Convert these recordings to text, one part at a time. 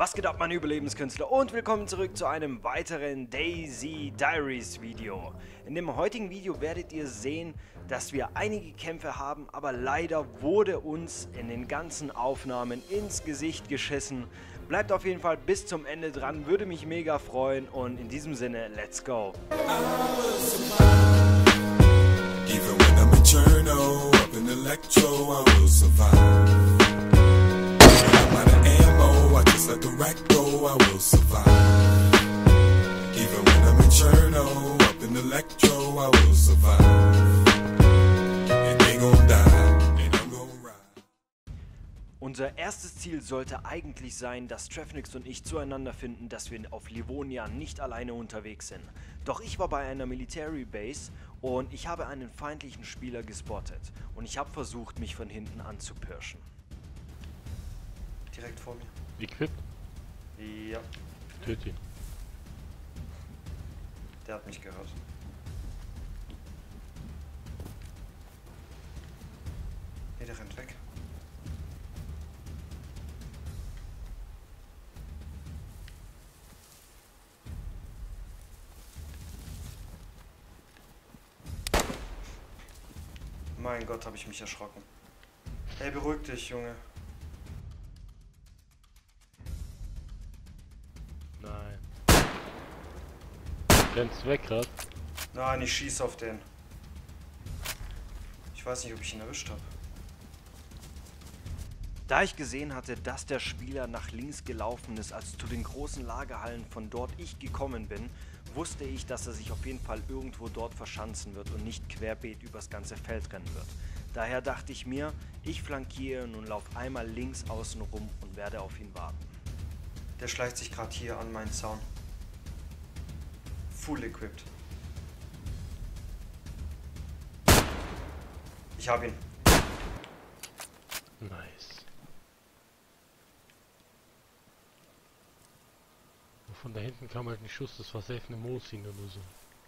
Was geht ab, meine Überlebenskünstler, und willkommen zurück zu einem weiteren DayZ Diaries Video. In dem heutigen Video werdet ihr sehen, dass wir einige Kämpfe haben, aber leider wurde uns in den ganzen Aufnahmen ins Gesicht geschissen. Bleibt auf jeden Fall bis zum Ende dran, würde mich mega freuen, und in diesem Sinne, let's go! Even when I'm a journal, up in electro, I will survive. I'm out of ammo, I just let the rack go, I will survive. Even when I'm a journal, up in electro, I will survive. And they gon' die, and I'm gon' ride. Unser erstes Ziel sollte eigentlich sein, dass Trefnix und ich zueinander finden, dass wir auf Livonia nicht alleine unterwegs sind. Doch ich war bei einer Military Base und ich habe einen feindlichen Spieler gespottet. Und ich habe versucht, mich von hinten anzupirschen. Direkt vor mir. Equipped? Ja. Töte ihn. Der hat mich gehört. Nee, der rennt weg. Mein Gott, habe ich mich erschrocken. Ey, beruhig dich, Junge. Nein. Rennst weg grad? Nein, ich schieße auf den. Ich weiß nicht, ob ich ihn erwischt habe. Da ich gesehen hatte, dass der Spieler nach links gelaufen ist, als zu den großen Lagerhallen, von dort ich gekommen bin, wusste ich, dass er sich auf jeden Fall irgendwo dort verschanzen wird und nicht querbeet übers ganze Feld rennen wird. Daher dachte ich mir, ich flankiere und laufe einmal links außen rum und werde auf ihn warten. Der schleicht sich gerade hier an meinen Zaun. Full equipped. Ich hab ihn. Nice. Von da hinten kam halt ein Schuss, das war safe eine Mosin oder so.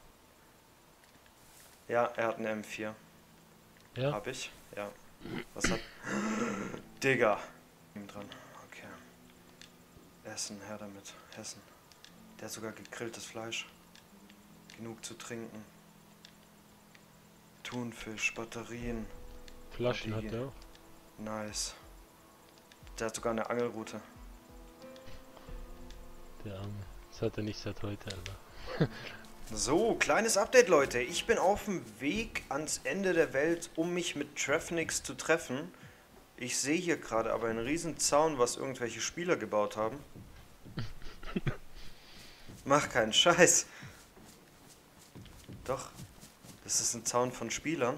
Ja, er hat eine M4. Ja? Hab ich? Ja. Was hat... Digga. Dran. Okay. Essen, her damit. Essen. Der hat sogar gegrilltes Fleisch. Genug zu trinken. Thunfisch, Batterien. Flaschen hat Papier. er auch. Nice. Der hat sogar eine Angelrute. Der Arme. Das hat er nicht seit heute, Alter. So, kleines Update, Leute. Ich bin auf dem Weg ans Ende der Welt, um mich mit Trefnix zu treffen. Ich sehe hier gerade aber einen riesen Zaun, was irgendwelche Spieler gebaut haben. Mach keinen Scheiß. Doch, das ist ein Zaun von Spielern.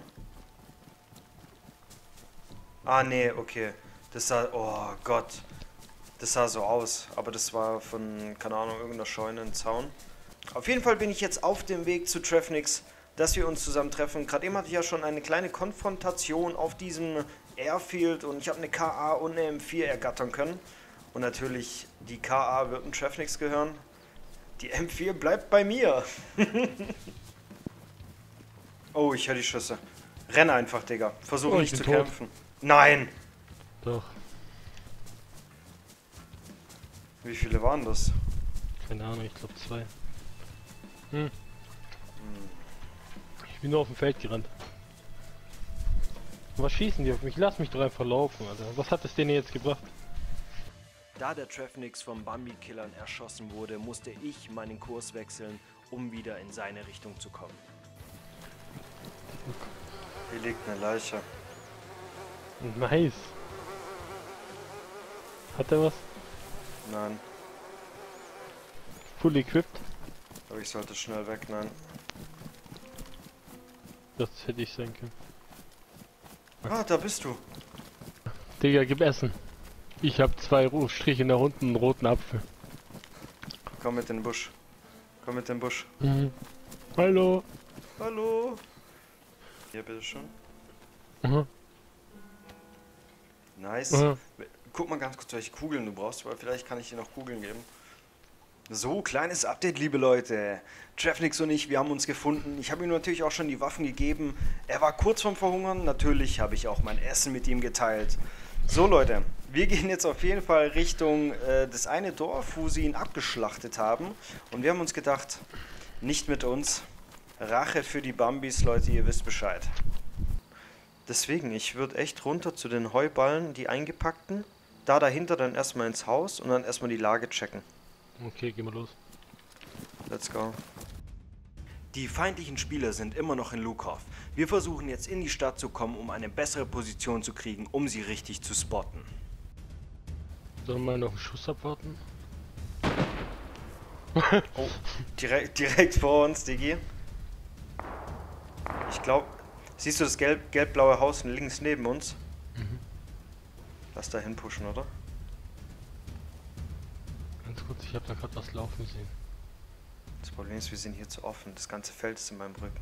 Ah, nee, okay. Das sah, oh Gott. Das sah so aus, aber das war von, keine Ahnung, irgendeiner Scheune ein Zaun. Auf jeden Fall bin ich jetzt auf dem Weg zu Trefnix, dass wir uns zusammen treffen. Gerade eben hatte ich ja schon eine kleine Konfrontation auf diesem Airfield und ich habe eine KA und eine M4 ergattern können. Und natürlich, die KA wird ein Trefnix gehören. Die M4 bleibt bei mir. Oh, ich höre die Schüsse. Renn einfach, Digga. Versuche Oh, nicht ich zu bin tot. kämpfen. Nein! Doch. Wie viele waren das? Keine Ahnung, ich glaube 2. Ich bin nur auf dem Feld gerannt. Was schießen die auf mich? Lass mich doch einfach laufen, Alter. Was hat es denen jetzt gebracht? Da der Trefnix von Bambi-Killern erschossen wurde, musste ich meinen Kurs wechseln, um wieder in seine Richtung zu kommen. Hier liegt eine Leiche. Nice. Hat er was? Nein, Full equipped? aber ich sollte schnell weg, nein. Das hätte ich sein können. Ah, da bist du. Digga, gib Essen. Ich hab 2 Striche nach unten, einen roten Apfel. Komm mit in den Busch. Komm mit in den Busch. Hallo. Hallo. Hier, bitteschön. Nice. Guck mal ganz kurz, welche Kugeln du brauchst, weil vielleicht kann ich dir noch Kugeln geben. So, kleines Update, liebe Leute. Trefnix und ich, wir haben uns gefunden. Ich habe ihm natürlich auch schon die Waffen gegeben. Er war kurz vorm Verhungern. Natürlich habe ich auch mein Essen mit ihm geteilt. So Leute, wir gehen jetzt auf jeden Fall Richtung das eine Dorf, wo sie ihn abgeschlachtet haben. Und wir haben uns gedacht, nicht mit uns. Rache für die Bambis, Leute, ihr wisst Bescheid. Deswegen, ich würde echt runter zu den Heuballen, die eingepackten. Da dahinter dann erstmal ins Haus und dann erstmal die Lage checken. Okay, gehen wir los. Let's go. Die feindlichen Spieler sind immer noch in Lukow. Wir versuchen jetzt in die Stadt zu kommen, um eine bessere Position zu kriegen, um sie richtig zu spotten. Sollen wir noch einen Schuss abwarten? Oh, direkt vor uns, Digi. Ich glaube, siehst du das gelb-blaue Haus links neben uns? Mhm. Lass da hinpushen, oder? Ganz kurz, ich habe da gerade was laufen sehen. Das Problem ist, wir sind hier zu offen. Das ganze Feld ist in meinem Rücken.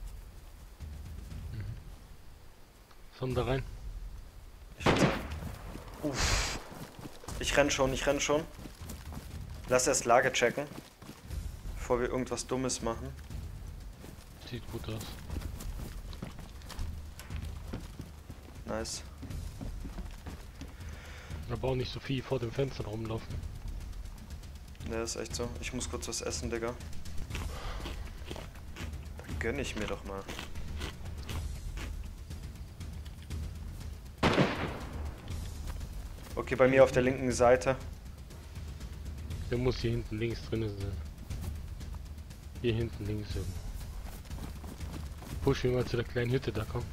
Sollen wir da rein? Ich würde sagen. Uff. Ich renn schon. Lass erst Lage checken, bevor wir irgendwas Dummes machen. Sieht gut aus. Nice. Aber auch nicht so viel vor dem Fenster rumlaufen. Ja, ist echt so. Ich muss kurz was essen, Digga. Da gönn ich mir doch mal. Okay, bei mir auf der linken Seite. Der muss hier hinten links drin sein. Hier hinten links irgendwo. Push ihn mal zu der kleinen Hütte da, komm.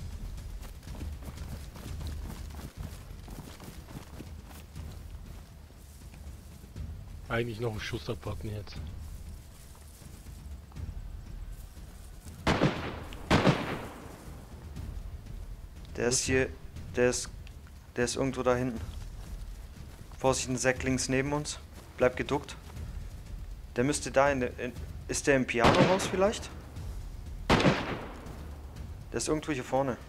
Eigentlich noch einen Schuss abwarten jetzt. Der ist hier. Der ist irgendwo da hinten. Vorsicht, ein Sack links neben uns. Bleib geduckt. Der müsste da ist der im Pianohaus vielleicht? Der ist irgendwo hier vorne.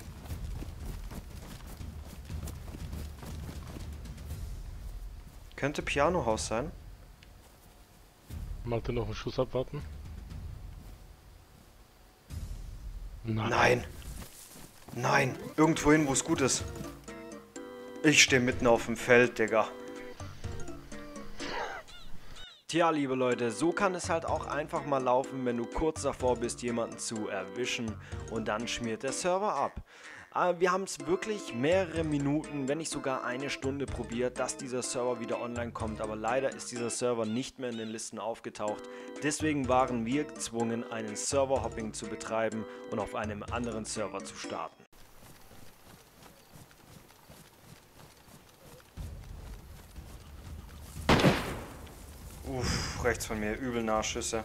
Könnte Pianohaus sein. Malte noch einen Schuss abwarten. Nein. Nein. Irgendwo hin, wo es gut ist. Ich stehe mitten auf dem Feld, Digga. Tja, liebe Leute, so kann es halt auch einfach mal laufen, wenn du kurz davor bist, jemanden zu erwischen und dann schmiert der Server ab. Wir haben es wirklich mehrere Minuten, wenn nicht sogar eine Stunde probiert, dass dieser Server wieder online kommt, aber leider ist dieser Server nicht mehr in den Listen aufgetaucht. Deswegen waren wir gezwungen, einen Server-Hopping zu betreiben und auf einem anderen Server zu starten. Uff, rechts von mir, übel Nahschüsse.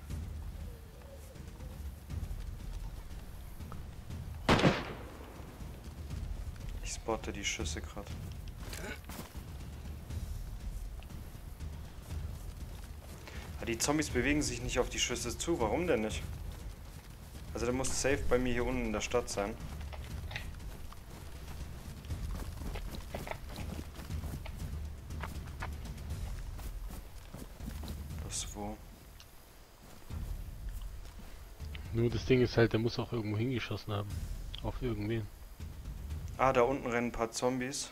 Ich spotte die Schüsse gerade. Die Zombies bewegen sich nicht auf die Schüsse zu, warum denn nicht? Also der muss safe bei mir hier unten in der Stadt sein. Wo? Nur das Ding ist halt, der muss auch irgendwo hingeschossen haben. Auf irgendwen. Ah, da unten rennen ein paar Zombies.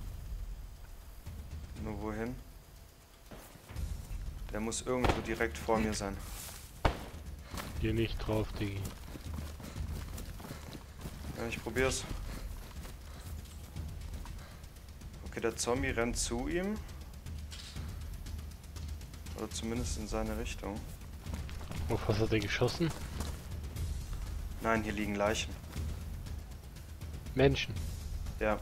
Nur wohin? Der muss irgendwo direkt vor mir sein. Hier nicht drauf, Diggi. Ja, ich probier's. Okay, der Zombie rennt zu ihm. Oder zumindest in seine Richtung. Auf was hat er geschossen? Nein, hier liegen Leichen. Menschen. Ja.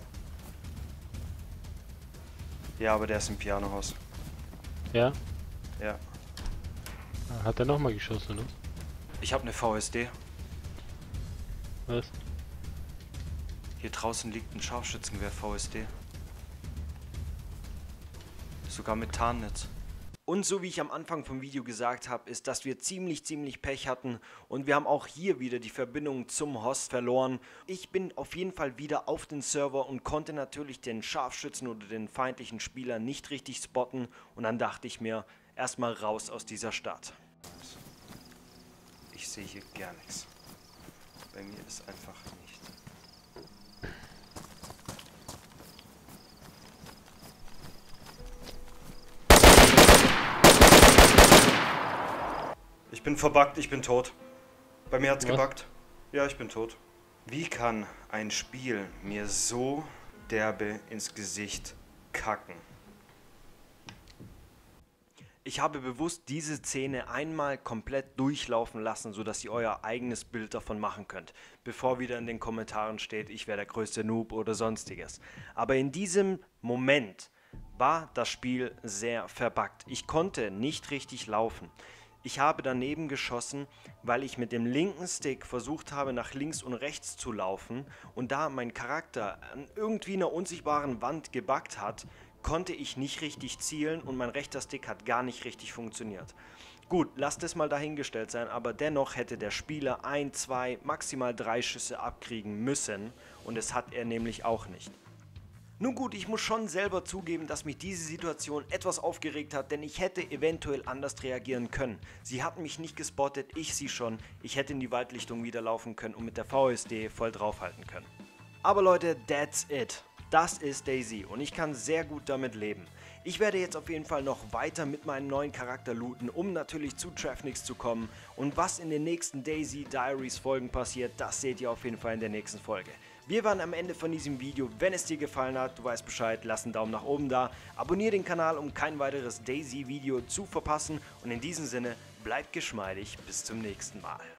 Ja, aber der ist im Pianohaus. Ja? Ja. Hat er nochmal geschossen, oder? Ich habe eine VSD. Was? Hier draußen liegt ein Scharfschützengewehr VSD. Sogar mit Tarnnetz. Und so wie ich am Anfang vom Video gesagt habe, ist, dass wir ziemlich Pech hatten und wir haben auch hier wieder die Verbindung zum Host verloren. Ich bin auf jeden Fall wieder auf den Server und konnte natürlich den Scharfschützen oder den feindlichen Spieler nicht richtig spotten und dann dachte ich mir, erstmal raus aus dieser Stadt. Ich sehe hier gar nichts. Bei mir ist einfach nicht. Ich bin verbuggt, ich bin tot. Bei mir hat's Was? gebuggt. Ja, ich bin tot. Wie kann ein Spiel mir so derbe ins Gesicht kacken? Ich habe bewusst diese Szene einmal komplett durchlaufen lassen, sodass ihr euer eigenes Bild davon machen könnt, bevor wieder in den Kommentaren steht, ich wäre der größte Noob oder sonstiges. Aber in diesem Moment war das Spiel sehr verbuggt. Ich konnte nicht richtig laufen. Ich habe daneben geschossen, weil ich mit dem linken Stick versucht habe, nach links und rechts zu laufen, und da mein Charakter an irgendwie einer unsichtbaren Wand gebuggt hat, konnte ich nicht richtig zielen und mein rechter Stick hat gar nicht richtig funktioniert. Gut, lasst es mal dahingestellt sein, aber dennoch hätte der Spieler 1, 2, maximal 3 Schüsse abkriegen müssen, und es hat er nämlich auch nicht. Nun gut, ich muss schon selber zugeben, dass mich diese Situation etwas aufgeregt hat, denn ich hätte eventuell anders reagieren können. Sie hatten mich nicht gespottet, ich sie schon. Ich hätte in die Waldlichtung wieder laufen können und mit der VSD voll draufhalten können. Aber Leute, that's it. Das ist DayZ und ich kann sehr gut damit leben. Ich werde jetzt auf jeden Fall noch weiter mit meinem neuen Charakter looten, um natürlich zu Trefnix zu kommen. Und was in den nächsten DayZ Diaries Folgen passiert, das seht ihr auf jeden Fall in der nächsten Folge. Wir waren am Ende von diesem Video. Wenn es dir gefallen hat, du weißt Bescheid, lass einen Daumen nach oben da. Abonniere den Kanal, um kein weiteres DayZ Video zu verpassen. Und in diesem Sinne, bleibt geschmeidig, bis zum nächsten Mal.